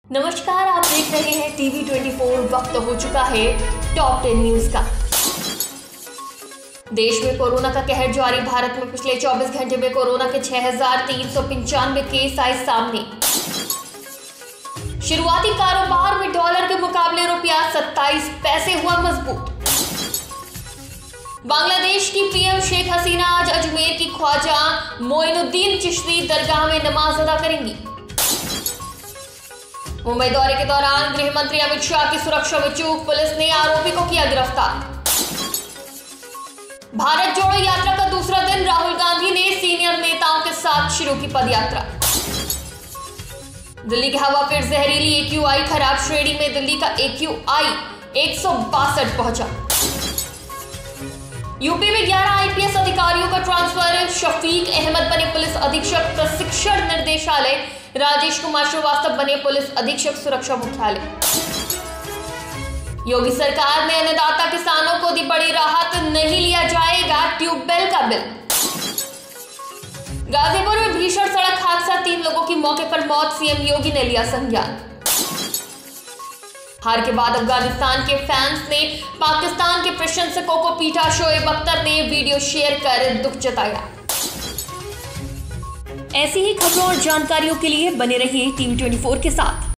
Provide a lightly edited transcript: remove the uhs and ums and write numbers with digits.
नमस्कार, आप देख रहे हैं टीवी 24। वक्त हो चुका है टॉप 10 न्यूज का। देश में कोरोना का कहर जारी। भारत में पिछले 24 घंटे में कोरोना के 6,395 केस आए सामने। शुरुआती कारोबार में डॉलर के मुकाबले रुपया 27 पैसे हुआ मजबूत। बांग्लादेश की पीएम शेख हसीना आज अजमेर की ख्वाजा मोइनुद्दीन चिश्ती दरगाह में नमाज अदा करेंगी। मुंबई दौरे के दौरान गृह मंत्री अमित शाह की सुरक्षा में चूक, पुलिस ने आरोपी को किया गिरफ्तार। भारत जोड़ो यात्रा का दूसरा दिन, राहुल गांधी ने सीनियर नेताओं के साथ शुरू की पदयात्रा। दिल्ली की हवा फिर जहरीली, AQI खराब श्रेणी में, दिल्ली का AQI 162 पहुंचा। यूपी में 11 IPS अधिकारियों का ट्रांसफर, शफीक अहमद बने पुलिस अधीक्षक प्रशिक्षण निर्देशालय, राजेश कुमार श्रीवास्तव बने पुलिस अधीक्षक सुरक्षा मुख्यालय। योगी सरकार ने अन्नदाता किसानों को दी बड़ी राहत, नहीं लिया जाएगा ट्यूबवेल का बिल। गाजीपुर में भीषण सड़क हादसा, 3 लोगों की मौके पर मौत, सीएम योगी ने लिया संज्ञान। हार के बाद अफगानिस्तान के फैंस ने पाकिस्तान के प्रशंसकों को पीटा, शोएब अख्तर ने वीडियो शेयर कर दुख जताया। ऐसी ही खबरों और जानकारियों के लिए बने रहिए टीवी 24 के साथ।